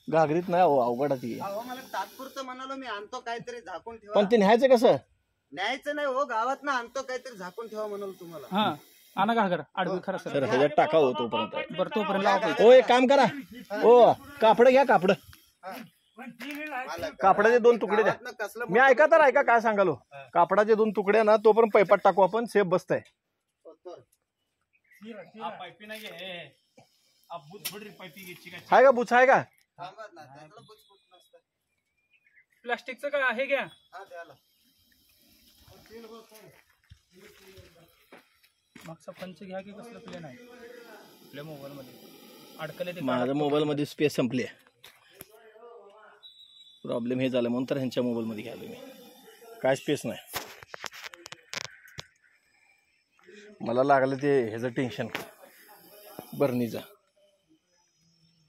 घागरीत नाही हो, अवघड आहे ती. अहो मला तात्पुरतं म्हणालो मी, आणतो काहीतरी झाकून ठेवा. पण ते न्यायचं कसं? न्यायचं नाही हो, गावात ना आणतो काहीतरी झाकून ठेवा म्हणाल तुम्हाला. हा आणा घागर आडवी खरं तर ह्याच्यात टाका हो तोपर्यंत. बरं तोपर्यंत लावा. हो एक काम करा, हो कापड घ्या, कापड, कापडाचे 2 तुकडे द्या. गावातनं कसलं मी ऐका तर ऐका काय सांगालो, कापडाचे 2 तुकडे ना तोपर्यंत पैपात टाकू आपण, सेफ बसताय. हाय का बुच आहे का? थांबा ना, त्यातलं बुचकुट नसतं. प्लास्टिकचं का हे घ्या. हा द्याला. मागचा पंच घ्या की कसलं प्लेन आहे आपल्या मोबाईल मध्ये अडकले ते. माझ्या मोबाईल मध्ये स्पेस संपली आहे, प्रॉब्लेम हे झालं म्हणून तर ह्यांच्या मोबाईल मध्ये घ्यालो मी. काय स्पेस नाही, मला लागलं ते ह्याचं टेन्शन, बर्नीचं.